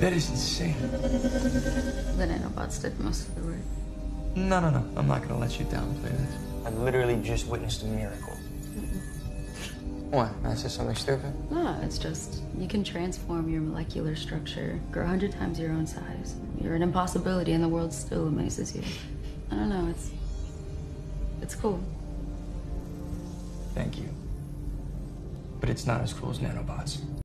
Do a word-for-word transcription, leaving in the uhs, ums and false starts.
That is insane. The nanobots did most of the work. No, no, no. I'm not gonna let you downplay this. I literally just witnessed a miracle. What? I said something stupid? No, it's just you can transform your molecular structure, grow a hundred times your own size. You're an impossibility, and the world still amazes you. I don't know. It's it's cool. Thank you. But it's not as cool as nanobots.